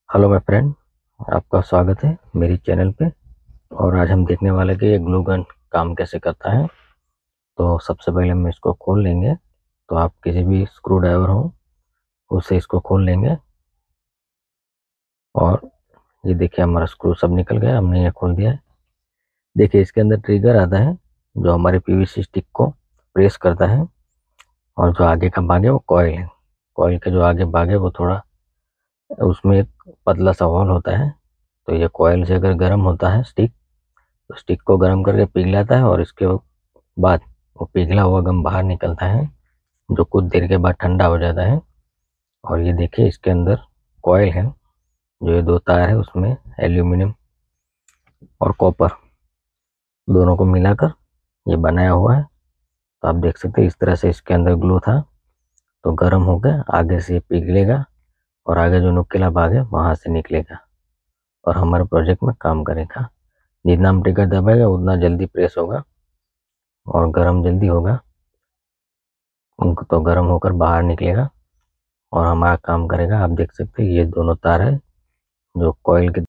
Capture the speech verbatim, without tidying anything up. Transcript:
Hello my friend, आपका स्वागत है मेरी चैनल पे। और आज हम देखने वाले कि ये ग्लू गन काम कैसे करता है। तो सबसे पहले हम इसको खोल लेंगे। तो आप किसी भी स्क्रू ड्राइवर हो उससे इसको खोल लेंगे। और ये देखिए हमारा स्क्रू सब निकल गया, हमने ये खोल दिया है। देखिए इसके अंदर ट्रिगर आता है जो हमारे पीवीसी स्टिक को प्रेस करता है। और जो आगे का भाग है वो कॉइल है। कॉइल के जो आगे भाग है वो थोड़ा, उसमें एक पतला सा हॉल होता है। तो ये कॉइल से अगर गर्म होता है स्टिक, तो स्टिक को गर्म करके पिघलाता है और इसके बाद वो पिघला हुआ गम बाहर निकलता है, जो कुछ देर के बाद ठंडा हो जाता है। और ये देखिए इसके अंदर कॉइल है, जो ये दो तार है उसमें एल्यूमिनियम और कॉपर दोनों को मिलाकर ये बनाया हुआ है। तो आप देख सकते हैं इस तरह से इसके अंदर ग्लू था। तो गर्म होकर आगे से पिघलेगा और आगे जो नुकीला भाग है वहां से निकलेगा और हमारे प्रोजेक्ट में काम करेगा। जितना हम ट्रिगर दबाएगा उतना जल्दी प्रेस होगा और गर्म जल्दी होगा, उनको तो गर्म होकर बाहर निकलेगा और हमारा काम करेगा। आप देख सकते हैं ये दोनों तार है जो कॉइल के